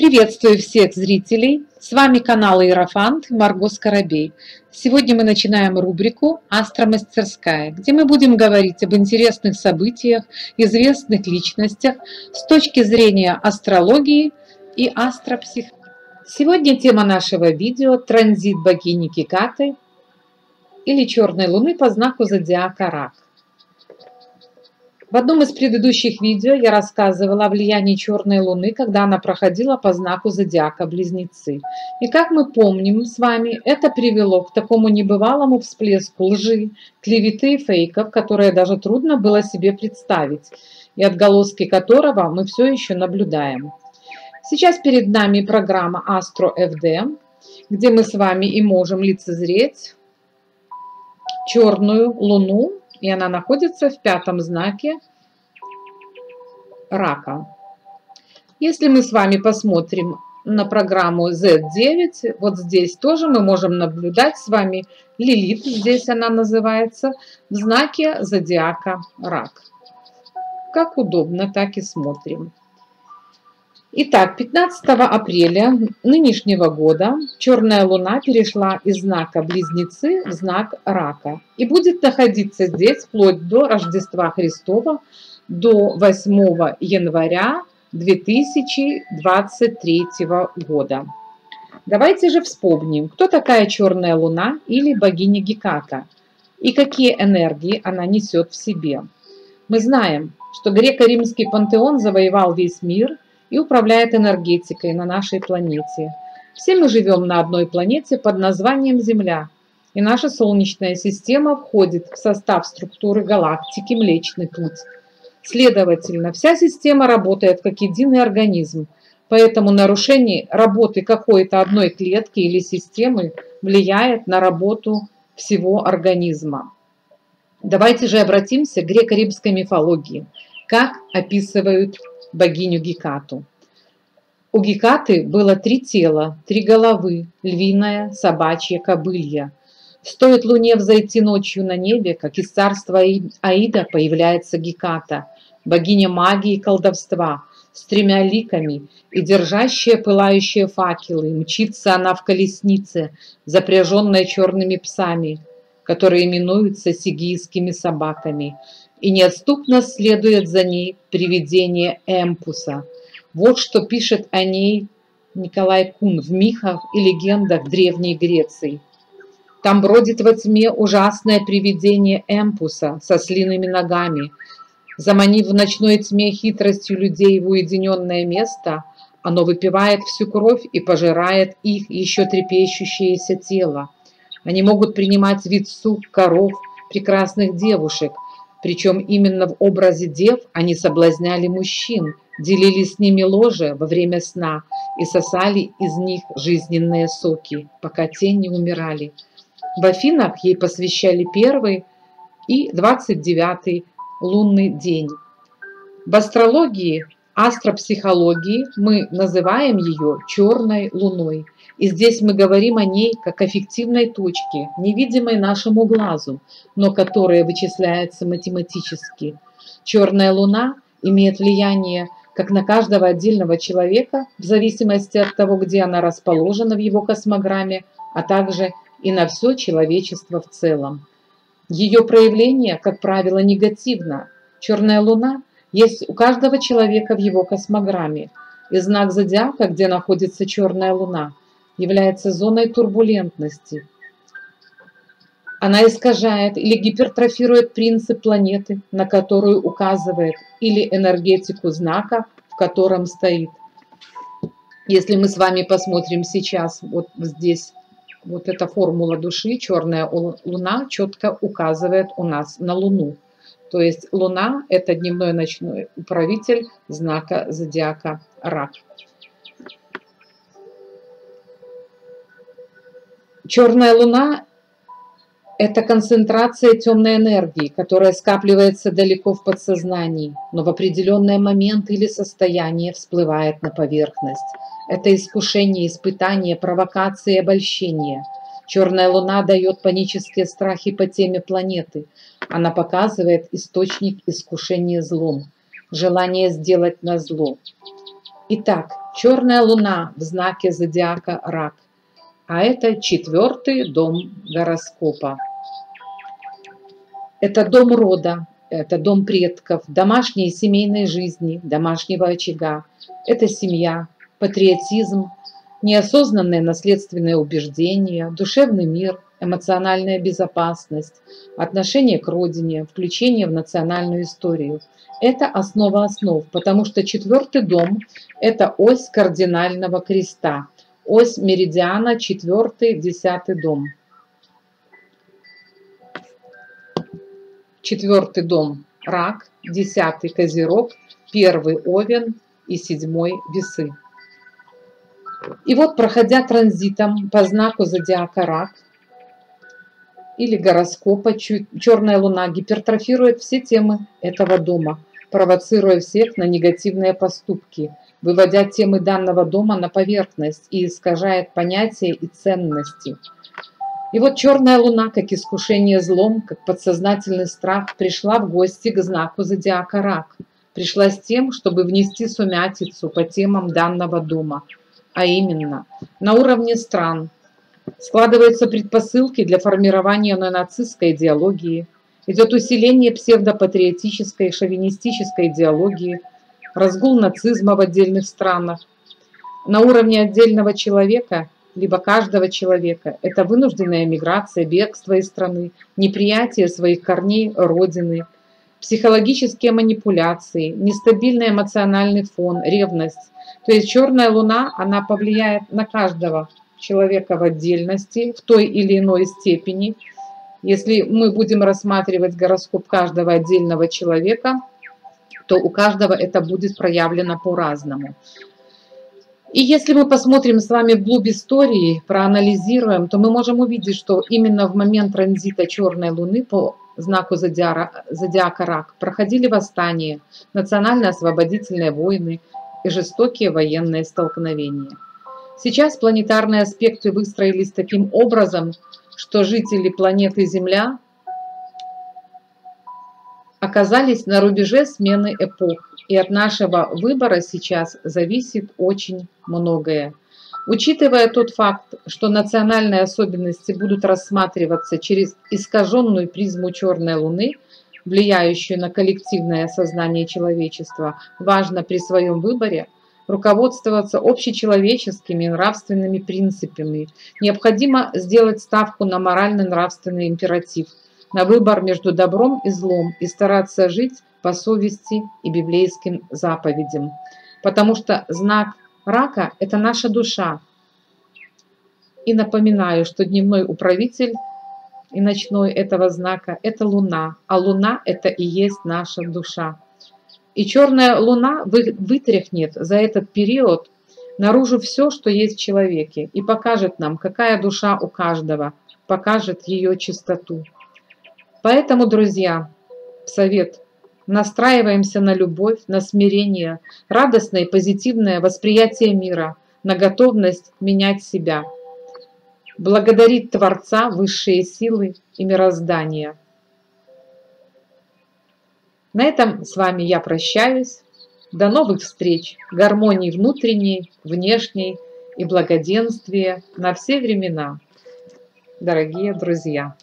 Приветствую всех зрителей! С вами канал Иерофант Марго Скоробей. Сегодня мы начинаем рубрику «Астромастерская», где мы будем говорить об интересных событиях, известных личностях с точки зрения астрологии и астропсихологии. Сегодня тема нашего видео – транзит богини Гекаты или черной луны по знаку зодиака Рак. В одном из предыдущих видео я рассказывала о влиянии черной луны, когда она проходила по знаку зодиака Близнецы. И как мы помним с вами, это привело к такому небывалому всплеску лжи, клеветы и фейков, которые даже трудно было себе представить, и отголоски которого мы все еще наблюдаем. Сейчас перед нами программа Astro FD, где мы с вами и можем лицезреть черную луну, и она находится в 5-м знаке Рака. Если мы с вами посмотрим на программу Z9, вот здесь тоже мы можем наблюдать с вами Лилит, здесь она называется, в знаке зодиака Рак. Как удобно, так и смотрим. Итак, 15 апреля нынешнего года черная луна перешла из знака Близнецы в знак Рака и будет находиться здесь вплоть до Рождества Христова, до 8 января 2023 года. Давайте же вспомним, кто такая черная луна или богиня Геката и какие энергии она несет в себе. Мы знаем, что греко-римский пантеон завоевал весь мир и управляет энергетикой на нашей планете. Все мы живем на одной планете под названием Земля, и наша Солнечная система входит в состав структуры галактики Млечный Путь. Следовательно, вся система работает как единый организм, поэтому нарушение работы какой-то одной клетки или системы влияет на работу всего организма. Давайте же обратимся к греко-римской мифологии, как описывают богиню Гекату. У Гекаты было 3 тела, 3 головы, львиная, собачья, кобылья. Стоит луне взойти ночью на небе, как из царства Аида появляется Геката, богиня магии и колдовства, с 3 ликами и держащая пылающие факелы. Мчится она в колеснице, запряженной черными псами, которые именуются сигийскими собаками, и неотступно следует за ней привидение Эмпуса. Вот что пишет о ней Николай Кун в мифах и легендах Древней Греции. Там бродит во тьме ужасное привидение Эмпуса со слиными ногами. Заманив в ночной тьме хитростью людей в уединенное место, оно выпивает всю кровь и пожирает их еще трепещущееся тело. Они могут принимать вид сук, коров, прекрасных девушек, причем именно в образе дев они соблазняли мужчин, делили с ними ложе во время сна и сосали из них жизненные соки, пока те не умирали. В Афинах ей посвящали 1 и 29 лунный день. В астрологии, астропсихологии мы называем ее черной луной. И здесь мы говорим о ней как о фиктивной точке, невидимой нашему глазу, но которая вычисляется математически. Черная луна имеет влияние как на каждого отдельного человека, в зависимости от того, где она расположена в его космограмме, а также и на все человечество в целом. Ее проявление, как правило, негативно. Черная луна есть у каждого человека в его космограмме, и знак зодиака, где находится черная луна, является зоной турбулентности. Она искажает или гипертрофирует принцип планеты, на которую указывает, или энергетику знака, в котором стоит. Если мы с вами посмотрим сейчас, вот здесь, вот эта формула души, черная луна, четко указывает у нас на Луну. То есть Луна – это дневной и ночной управитель знака зодиака Рак. Черная луна – это концентрация темной энергии, которая скапливается далеко в подсознании, но в определенный момент или состояние всплывает на поверхность. Это искушение, испытание, провокация и обольщение. Черная луна дает панические страхи по теме планеты. Она показывает источник искушения злом, желание сделать назло. Итак, черная луна в знаке зодиака Рак, а это 4-й дом гороскопа. Это дом рода, это дом предков, домашней и семейной жизни, домашнего очага. Это семья, патриотизм, неосознанные наследственные убеждения, душевный мир, эмоциональная безопасность, отношение к родине, включение в национальную историю. Это основа основ, потому что 4-й дом – это ось кардинального креста, ось меридиана 4-й, 10-й дом. 4-й дом – Рак, 10-й – Козерог, 1-й – Овен и 7-й – Весы. И вот, проходя транзитом по знаку зодиака Рак или гороскопа, черная луна гипертрофирует все темы этого дома, провоцируя всех на негативные поступки, выводя темы данного дома на поверхность и искажает понятия и ценности. И вот черная луна, как искушение злом, как подсознательный страх, пришла в гости к знаку зодиака Рак. Пришла с тем, чтобы внести сумятицу по темам данного дома. А именно, на уровне стран складываются предпосылки для формирования неонацистской идеологии, идет усиление псевдопатриотической и шовинистической идеологии, разгул нацизма в отдельных странах. На уровне отдельного человека, либо каждого человека, это вынужденная миграция, бегство из страны, неприятие своих корней, родины, психологические манипуляции, нестабильный эмоциональный фон, ревность. То есть черная луна, она повлияет на каждого человека в отдельности, в той или иной степени. Если мы будем рассматривать гороскоп каждого отдельного человека, то у каждого это будет проявлено по-разному. И если мы посмотрим с вами вглубь истории, проанализируем, то мы можем увидеть, что именно в момент транзита черной луны по знаку зодиака Рак проходили восстания, национально-освободительные войны и жестокие военные столкновения. Сейчас планетарные аспекты выстроились таким образом, что жители планеты Земля оказались на рубеже смены эпох, и от нашего выбора сейчас зависит очень многое. Учитывая тот факт, что национальные особенности будут рассматриваться через искаженную призму черной луны, влияющую на коллективное сознание человечества, важно при своем выборе руководствоваться общечеловеческими нравственными принципами. Необходимо сделать ставку на морально-нравственный императив, на выбор между добром и злом и стараться жить по совести и библейским заповедям. Потому что знак Рака – это наша душа. И напоминаю, что дневной управитель и ночной этого знака – это Луна, а Луна – это и есть наша душа. И черная луна вытряхнет за этот период наружу все, что есть в человеке, и покажет нам, какая душа у каждого, покажет ее чистоту. Поэтому, друзья, совет: настраиваемся на любовь, на смирение, радостное и позитивное восприятие мира, на готовность менять себя, благодарить Творца, высшие силы и мироздание. На этом с вами я прощаюсь. До новых встреч. Гармонии внутренней, внешней и благоденствия на все времена, дорогие друзья.